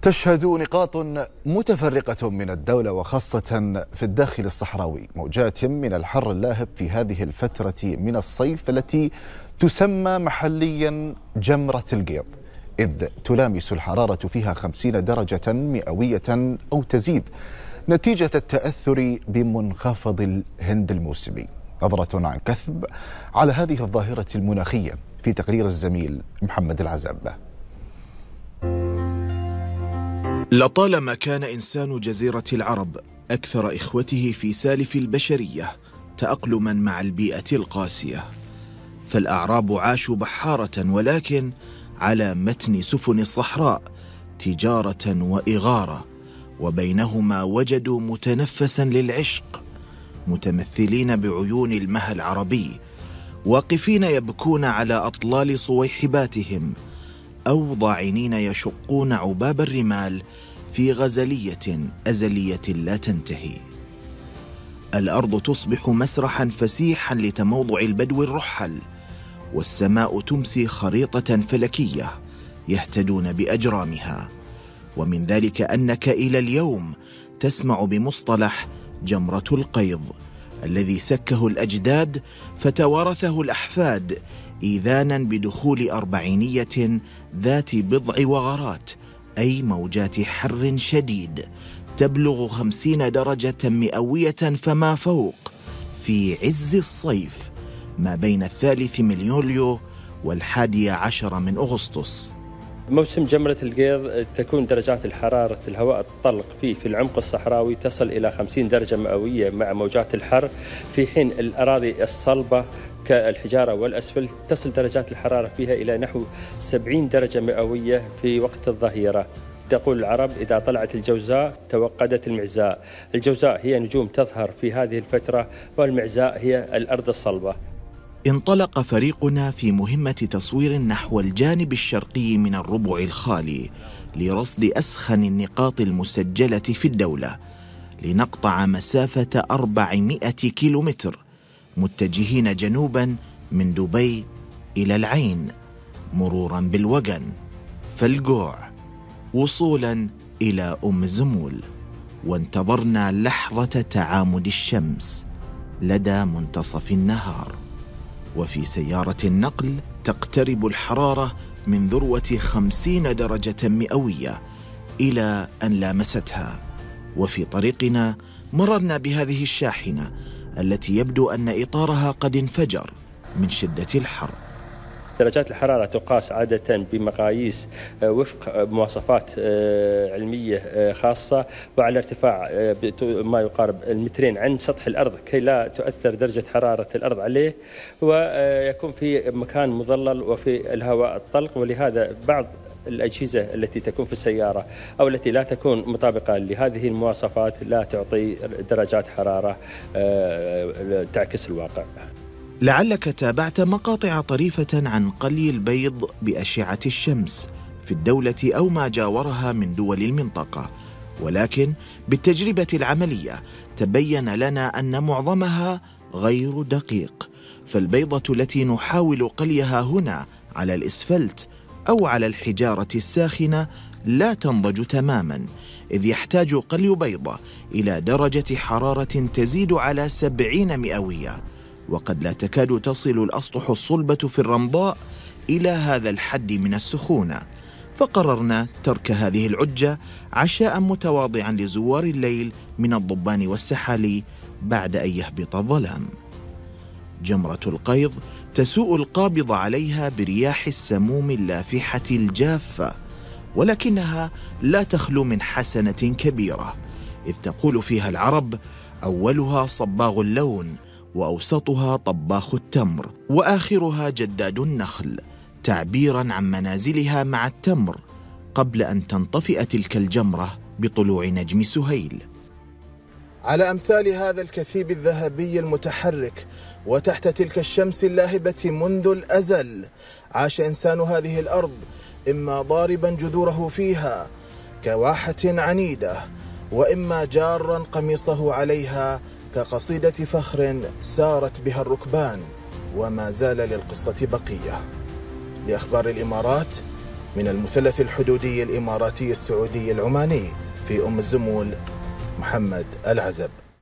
تشهد نقاط متفرقة من الدولة وخاصة في الداخل الصحراوي موجات من الحر اللاهب في هذه الفترة من الصيف التي تسمى محليا جمرة القيض، إذ تلامس الحرارة فيها 50 درجة مئوية أو تزيد نتيجة التأثر بمنخفض الهند الموسمي. نظرة عن كثب على هذه الظاهرة المناخية في تقرير الزميل محمد العزاب. لطالما كان إنسان جزيرة العرب أكثر إخوته في سالف البشرية تأقلما مع البيئة القاسية، فالأعراب عاشوا بحارة ولكن على متن سفن الصحراء تجارة وإغارة، وبينهما وجدوا متنفسا للعشق متمثلين بعيون المها العربي، واقفين يبكون على أطلال صويحباتهم أو ضاعنين يشقون عباب الرمال في غزلية أزلية لا تنتهي. الأرض تصبح مسرحا فسيحا لتموضع البدو الرحل، والسماء تمسي خريطة فلكية يهتدون بأجرامها. ومن ذلك أنك إلى اليوم تسمع بمصطلح جمرة القيض الذي سكه الأجداد فتوارثه الأحفاد، إيذانا بدخول أربعينية ذات بضع وغرات، أي موجات حر شديد تبلغ 50 درجة مئوية فما فوق في عز الصيف ما بين 3 من يوليو و11 من أغسطس. موسم جمرة القيض تكون درجات الحرارة الهواء الطلق فيه في العمق الصحراوي تصل إلى 50 درجة مئوية مع موجات الحر، في حين الأراضي الصلبة كالحجارة والأسفل تصل درجات الحرارة فيها إلى نحو 70 درجة مئوية في وقت الظهيرة. تقول العرب إذا طلعت الجوزاء توقدت المعزاء. الجوزاء هي نجوم تظهر في هذه الفترة، والمعزاء هي الأرض الصلبة. انطلق فريقنا في مهمة تصوير نحو الجانب الشرقي من الربع الخالي لرصد أسخن النقاط المسجلة في الدولة، لنقطع مسافة 400 كيلومتر متجهين جنوبا من دبي إلى العين، مرورا بالوجن فالجوع، وصولا إلى أم الزمول. وانتظرنا لحظة تعامد الشمس لدى منتصف النهار، وفي سيارة النقل تقترب الحرارة من ذروة 50 درجة مئوية إلى أن لامستها. وفي طريقنا مررنا بهذه الشاحنة التي يبدو أن إطارها قد انفجر من شدة الحر. درجات الحرارة تقاس عادة بمقاييس وفق مواصفات علمية خاصة، وعلى ارتفاع ما يقارب 2 متر عن سطح الأرض كي لا تؤثر درجة حرارة الأرض عليه، ويكون في مكان مظلل وفي الهواء الطلق. ولهذا بعض الأجهزة التي تكون في السيارة أو التي لا تكون مطابقة لهذه المواصفات لا تعطي درجات حرارة تعكس الواقع. لعلك تابعت مقاطع طريفة عن قلي البيض بأشعة الشمس في الدولة أو ما جاورها من دول المنطقة، ولكن بالتجربة العملية تبين لنا أن معظمها غير دقيق. فالبيضة التي نحاول قليها هنا على الإسفلت أو على الحجارة الساخنة لا تنضج تماما، إذ يحتاج قلي بيضة إلى درجة حرارة تزيد على 70 مئوية، وقد لا تكاد تصل الأسطح الصلبة في الرمضاء إلى هذا الحد من السخونة. فقررنا ترك هذه العجة عشاء متواضعا لزوار الليل من الضبان والسحالي بعد أن يهبط الظلام. جمرة القيض تسوء القابض عليها برياح السموم اللافحة الجافة، ولكنها لا تخلو من حسنة كبيرة، إذ تقول فيها العرب: أولها صباغ اللون، وأوسطها طباخ التمر، وآخرها جداد النخل، تعبيرا عن منازلها مع التمر قبل أن تنطفئ تلك الجمرة بطلوع نجم سهيل. على أمثال هذا الكثيب الذهبي المتحرك وتحت تلك الشمس اللاهبة منذ الأزل عاش إنسان هذه الأرض، إما ضاربا جذوره فيها كواحة عنيدة، وإما جارا قميصه عليها كقصيدة فخر سارت بها الركبان. وما زال للقصة بقية. لأخبار الإمارات، من المثلث الحدودي الإماراتي السعودي العماني في أم الزمول محمد العزب.